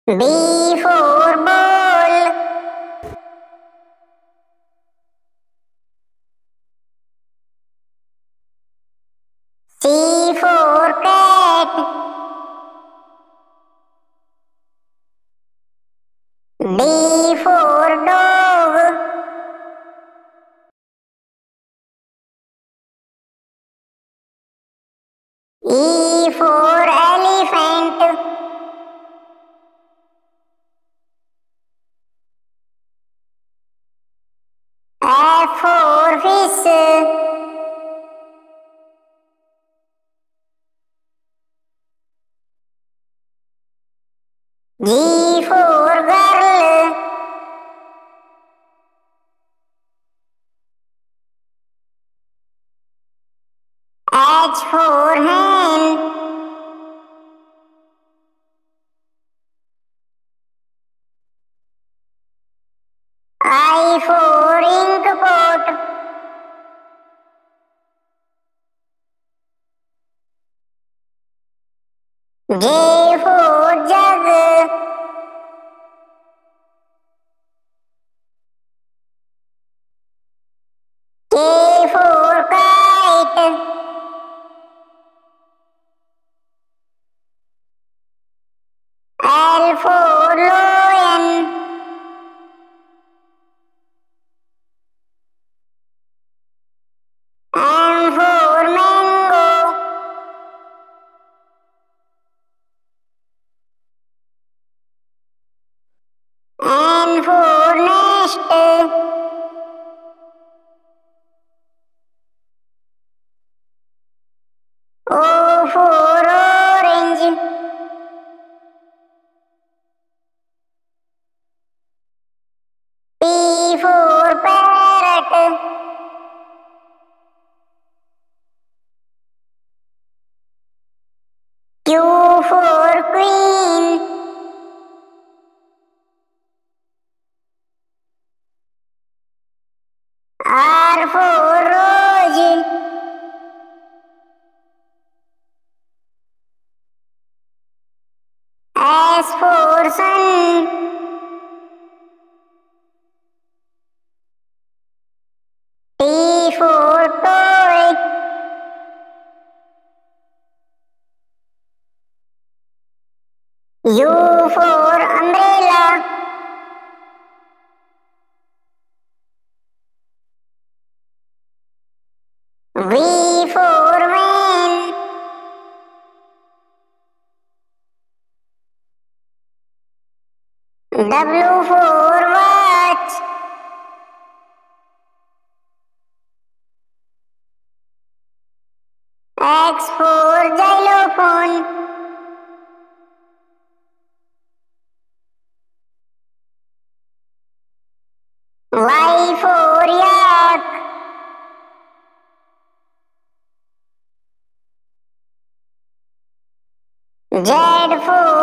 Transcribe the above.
B for ball. C for cat. D for dog. E for elephant. F for fish. G for girl. H for hen. I for ink pot. J for jug. K for kite. L for lion. M for mango. N for nest. O for orange. P for parrot. Q for queen. R for rose. S for sun. T for toy. U for umbrella. V for van. W for watch. X for xylophone. Y for yak. Z for